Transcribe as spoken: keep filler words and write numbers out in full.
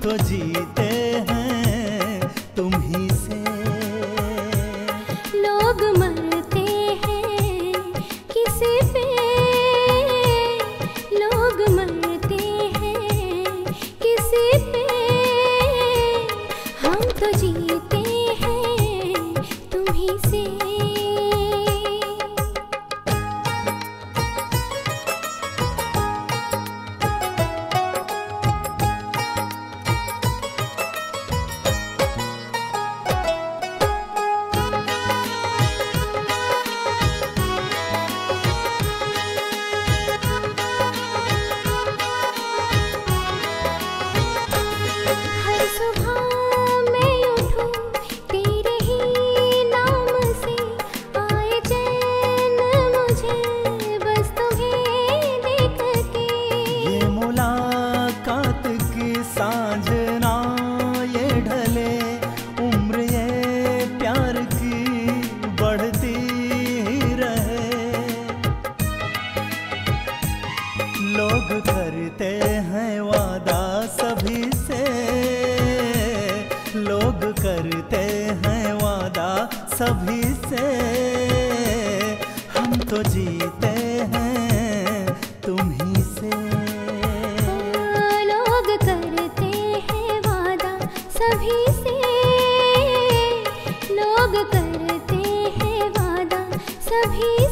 तो जीते हैं तुम्ही से। लोग मरते हैं किसी पे, लोग मरते हैं किसी पे, हम तो जीते हैं तुम्ही से। सांझना ये ढले, उम्र ये प्यार की बढ़ती ही रहे। लोग करते हैं वादा सभी से, लोग करते हैं वादा सभी से, हम तो जीते हैं तुम्ही से। सभी से लोग करते हैं वादा सभी